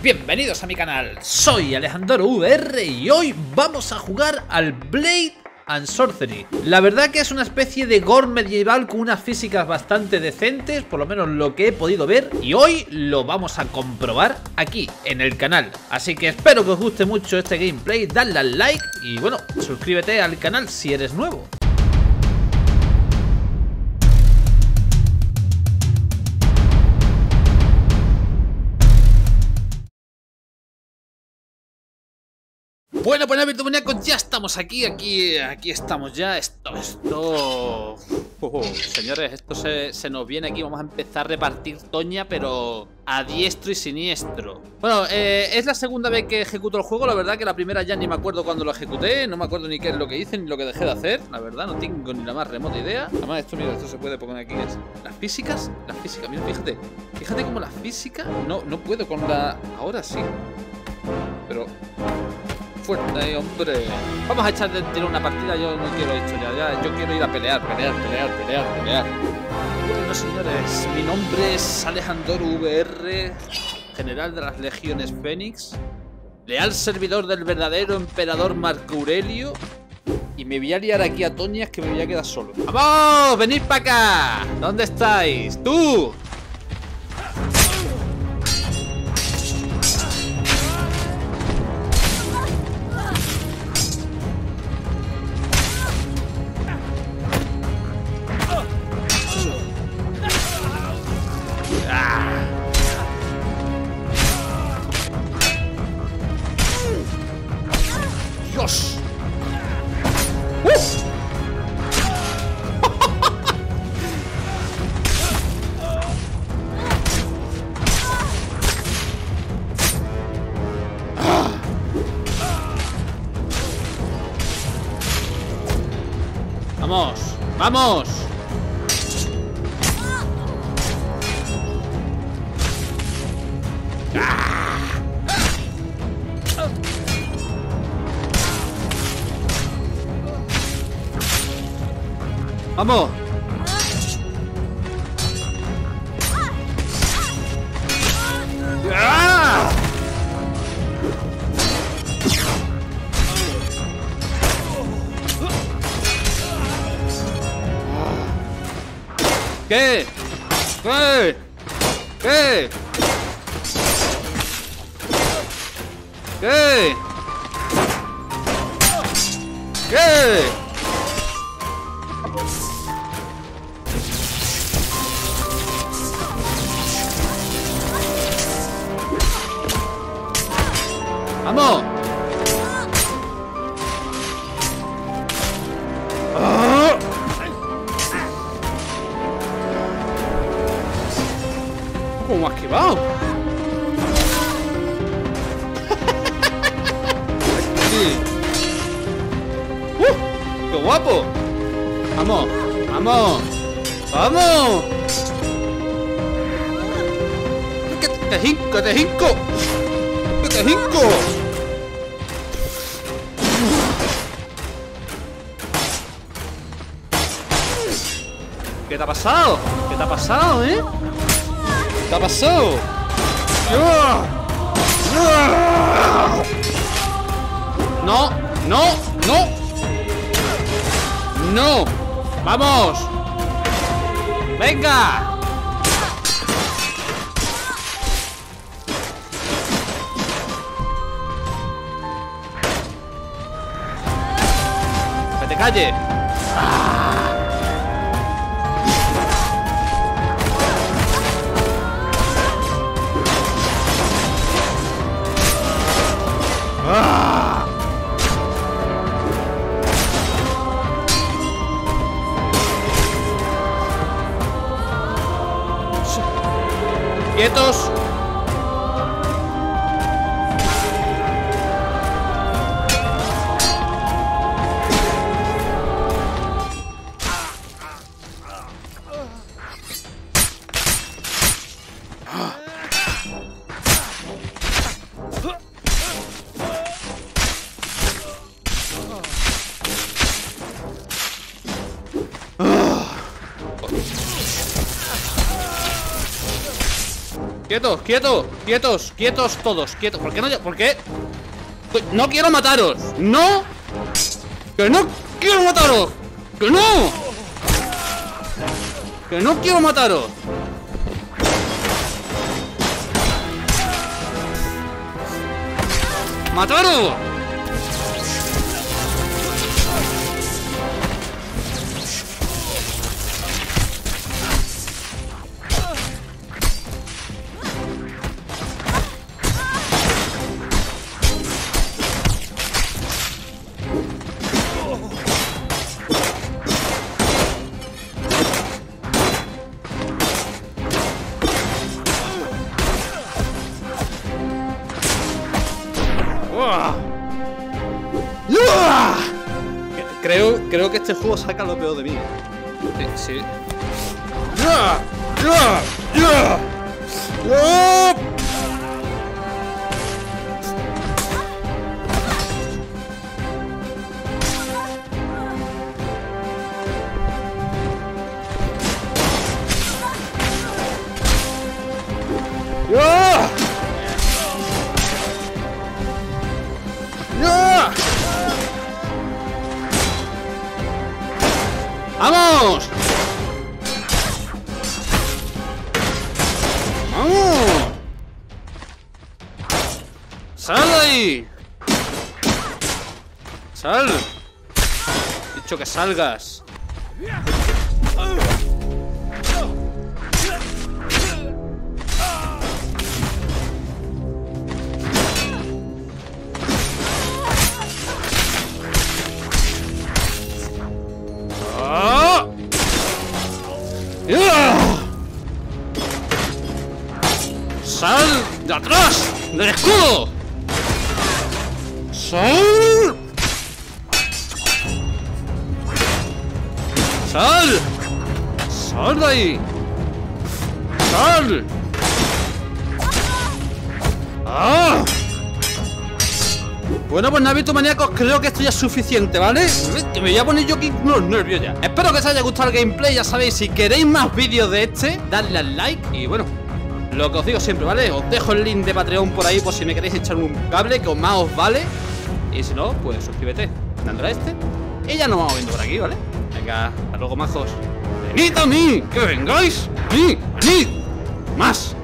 bienvenidos a mi canal, soy Alejandro VR y hoy vamos a jugar al Blade and Sorcery. La verdad que es una especie de gore medieval con unas físicas bastante decentes, por lo menos lo que he podido ver, y hoy lo vamos a comprobar aquí, en el canal. Así que espero que os guste mucho este gameplay, dadle al like y bueno, suscríbete al canal si eres nuevo. Bueno, pues virtualiacos, ya estamos aquí estamos ya. Señores, esto se nos viene aquí. Vamos a empezar a repartir toña, pero a diestro y siniestro. Bueno, es la segunda vez que ejecuto el juego. La verdad que la primera ya ni me acuerdo cuando lo ejecuté. No me acuerdo ni qué es lo que hice, ni lo que dejé de hacer. La verdad, no tengo ni la más remota idea. Además, mira, esto se puede poner aquí. Las físicas, mira, fíjate cómo la física. No puedo con la... Ahora sí. Pero... fuerte, hombre. Vamos a echar de tiro una partida. Yo no quiero esto ya. Yo quiero ir a pelear. Bueno, señores, mi nombre es Alejandro VR, general de las legiones Fénix, leal servidor del verdadero emperador Marco Aurelio. Y me voy a liar aquí a toñas que me voy a quedar solo. ¡Vamos! ¡Venid para acá! ¿Dónde estáis? ¡Tú! ¡Dios! ¡Vamos! ¡Vamos! ¡Vamos! ¡Ah! ¿Qué? ¿Qué? ¿Qué? ¿Qué? ¿Qué? ¡Vamos! ¡Oh! ¿Cómo has esquivado? Sí. ¡Qué guapo! ¡Vamos! ¡Vamos! ¡Vamos! ¡Que te hinco! ¡Que te hinco! ¡Que te hinco! ¿Qué te ha pasado? ¿Qué te ha pasado, eh? ¿Qué te ha pasado? No, no, no. No. ¡Vamos! ¡Venga! ¡Que te calles! ¡Quietos! Quietos, quietos, quietos, quietos todos, quietos. ¿Por qué no? ¿Por qué? No quiero mataros. No. Que no quiero mataros. Que no. Que no quiero mataros. ¡Mataros! Creo que este juego saca lo peor de mí. Sí, sí. ¡Vamos! ¡Vamos! ¡Sal de ahí! ¡Sal! He dicho que salgas. ¡Sal de atrás! ¡Del escudo! ¡Sal! ¡Sal! ¡Sal de ahí! ¡Sal! ¡Ah! Bueno, pues Navitos maníacos, creo que esto ya es suficiente, ¿vale? Que me voy a poner yo aquí unos nervios ya. Espero que os haya gustado el gameplay. Ya sabéis, si queréis más vídeos de este, dadle al like. Y bueno, lo que os digo siempre, ¿vale? Os dejo el link de Patreon por ahí por si me queréis echar un cable, que más os vale. Y si no, pues suscríbete dándole a este. Y ya nos vamos viendo por aquí, ¿vale? Venga, hasta luego, majos. ¡Venid a mí! ¡Que vengáis! ¡Venid! ¡Venid! ¡Más!